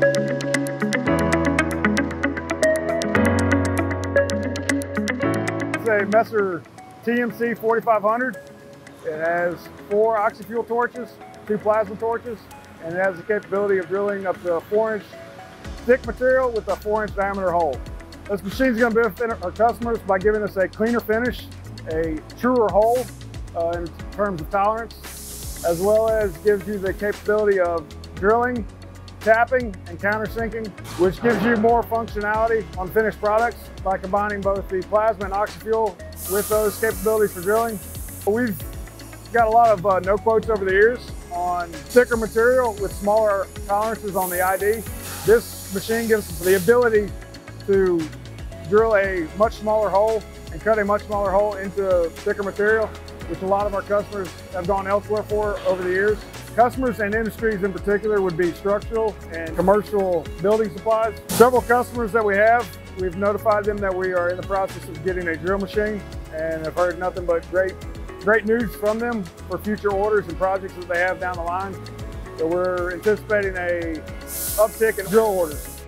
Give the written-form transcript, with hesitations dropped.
It's a Messer TMC 4500. It has 4 oxy-fuel torches, 2 plasma torches, and it has the capability of drilling up to a 4-inch thick material with a 4-inch diameter hole. This machine is going to benefit our customers by giving us a cleaner finish, a truer hole in terms of tolerance, as well as gives you the capability of drilling, tapping, and countersinking, which gives you more functionality on finished products by combining both the plasma and oxy-fuel with those capabilities for drilling. We've got a lot of no quotes over the years on thicker material with smaller tolerances on the ID. This machine gives us the ability to drill a much smaller hole and cut a much smaller hole into thicker material, which a lot of our customers have gone elsewhere for over the years. Customers and industries in particular would be structural and commercial building supplies. Several customers that we have, we've notified them that we are in the process of getting a drill machine and have heard nothing but great news from them for future orders and projects that they have down the line. So we're anticipating an uptick in drill orders.